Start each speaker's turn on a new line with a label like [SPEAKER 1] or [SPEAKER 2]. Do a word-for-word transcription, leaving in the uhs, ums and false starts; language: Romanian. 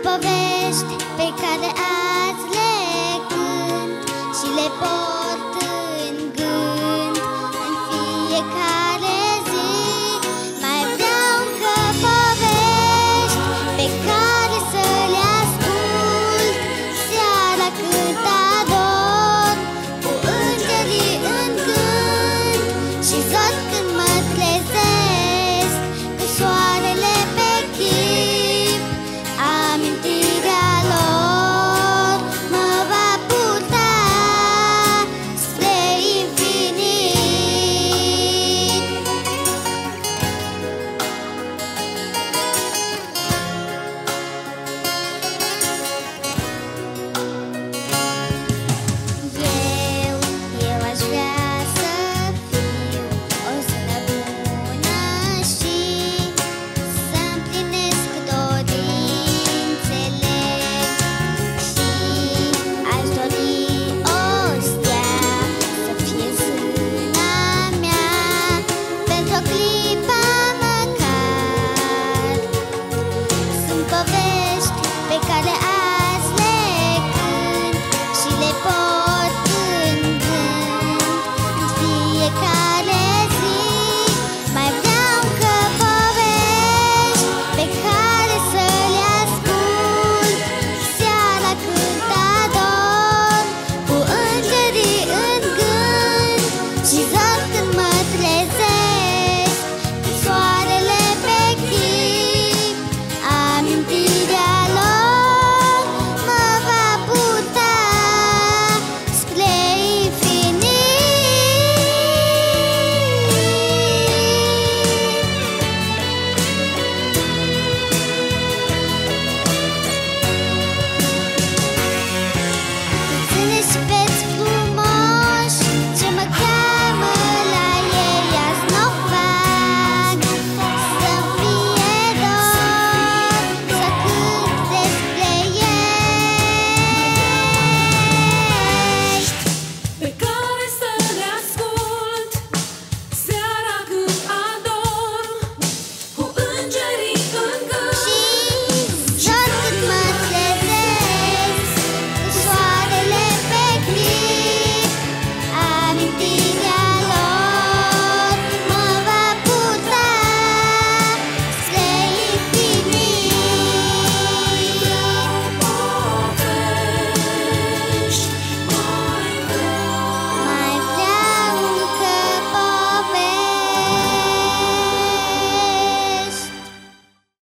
[SPEAKER 1] povești pe care azi le cânt și le port în gând în fiecare zi. Mai vreau încă povești pe care să le ascult seara când adorm, cu îngerii în gând și zor când mă trezesc, cu soarele pe chip. Amintirea lor mă va purta spre infinit. Eu, eu aș vrea să fiu o zână bună și să împlinesc dorințele, și aș dori o stea să fie zâna mea pentru o clipă măcar. Sunt povești pe care